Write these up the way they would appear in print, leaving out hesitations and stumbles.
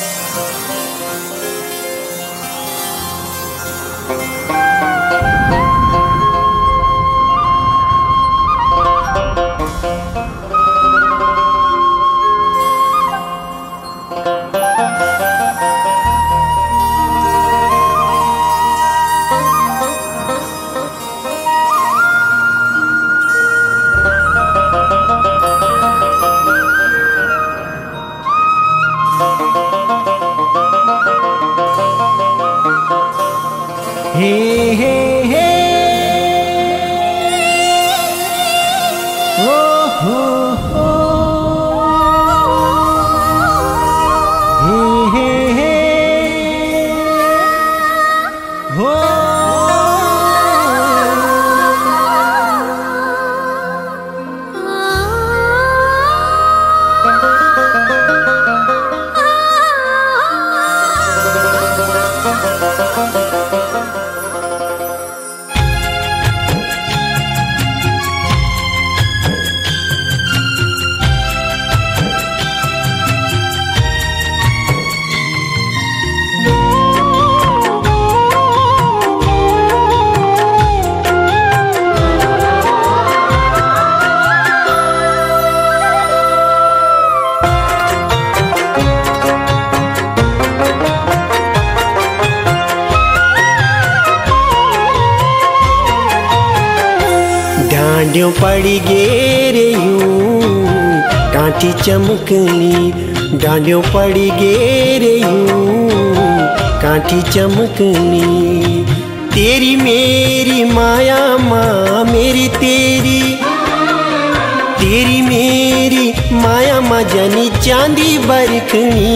डांडियों पड़ी गेरे यूं कांटी चमकनी, डांडियों पड़ी गेरे यूं कांटी चमकनी। तेरी मेरी माया माँ मेरी तेरी, तेरी मेरी माया माँ जनी चांदी बरखनी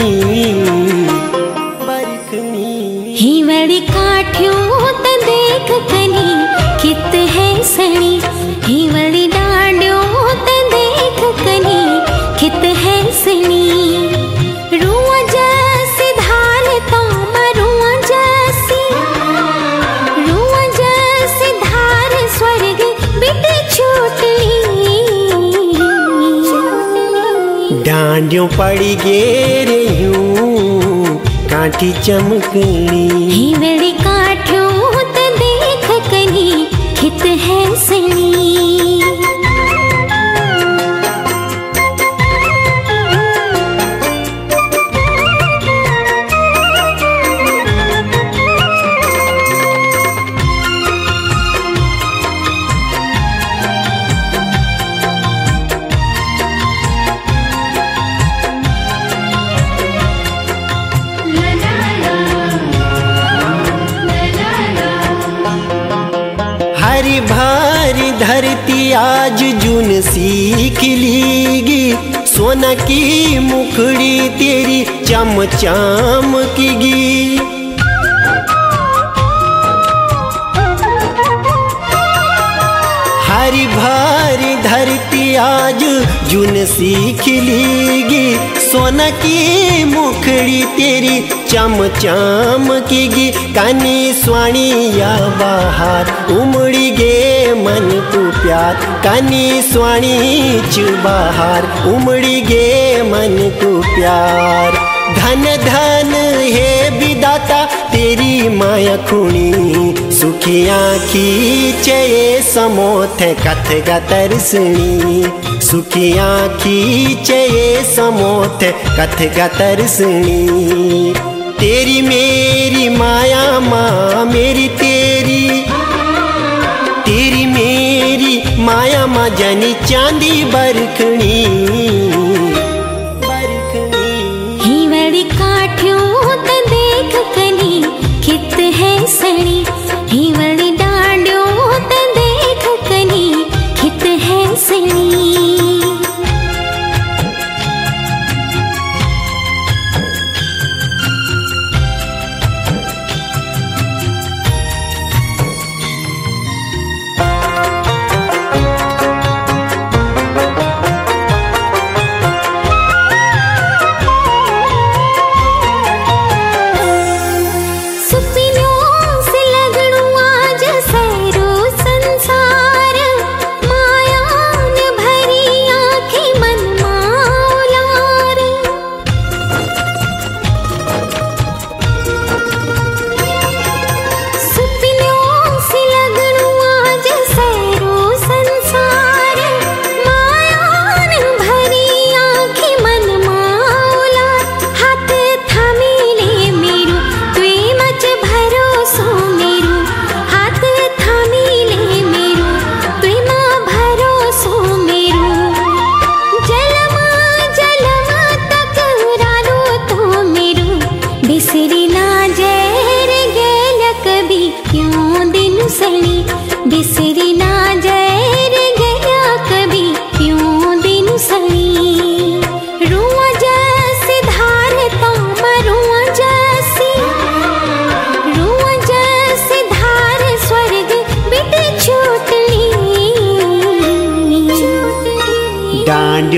बरखनी। ही बड़ी काठियों त देख कनी कित है सनी, ही बड़ी डांडियों त देख कनी कित है सनी। रुआ जैसी धार ताम रुआ जैसी धार स्वर्ग बिट छूटली। डांडियों पड़ी गेरे यूं कांटी चमकनी, ही बड़ी काठियों त देख कनी कित है सनी। हरी भारी धरती आज जून सी खिलेगी, सोना की मुखड़ी तेरी चम चमकेगी। हरी भारी धरती आज जून सी खिलेगी, सोना की मुखड़ी तेरी चम चमकेगी। कानी स्वाणी या बाहर उमड़ी गे मन को प्यार, कानी स्वाणी च बाहर उमड़ी गे मन को प्यार। धन धन हे विदाता तेरी माया खुणी, सुखिया खींचे समोथ कथ गतरसनी, सुखिया खींचे समोथ कथ गतरसनी। तेरी मेरी माया माँ मेरी तेरी, तेरी मेरी माया माँ जनी चांदी बरखनी बरखनी। ही बड़ी काठियों त देख कनी कित है सनी, ही बड़ी डांडियों त देख कनी कित है सनी।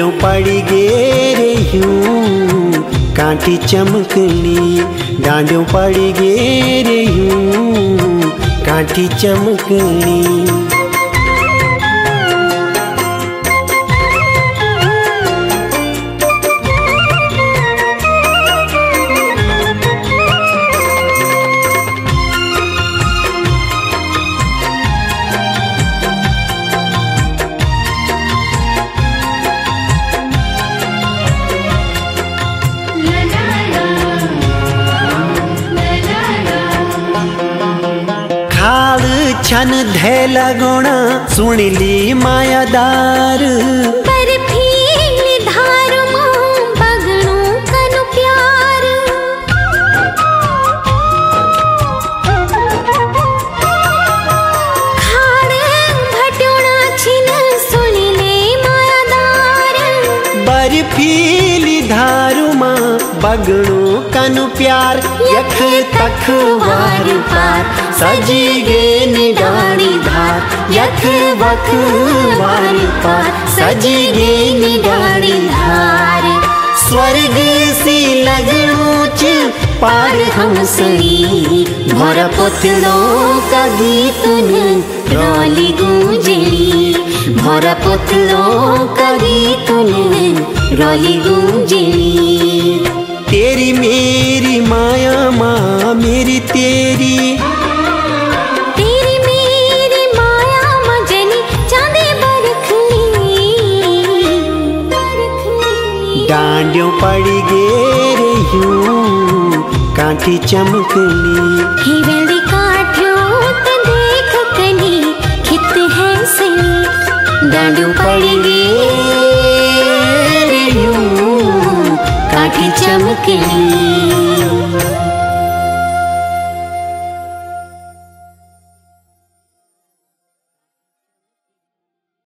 डांडियों पड़ी गे रे यूं कांटी चमकनी, डांडियों पड़ी गे रे यूं कांटी चमकनी। छन धैला गुणा सुनिली मायादार, बर्फीली धार मां बगणो कनु प्यार। खाड़ भटोड़ा छिन सुनिले मायादार, बर्फीली धार मां बगणो कनु प्यार। यख तख वार पार सजी गे निडानी धार, यख वख वार पार सजी गे निडानी धार। स्वर्ग सी लगूच पार हम सही, भोरा पुतलों का गीतुन रौली गूंजली, भोरा पुतलों का गीतुन रौली गूंजली। तेरी मेरी माया माँ मेरी तेरी, डांडियों पड़ी गे रे यूं कांटी चमकनी। हिरड़ी काठियों ते देख कनी खित है सनी, डांडियों पड़ी गे रे यूं कांटी चमकनी।